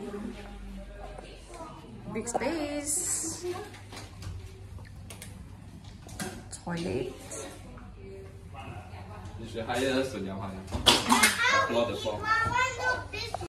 Big space. Toilet. 你学海的水疗好像，多的多。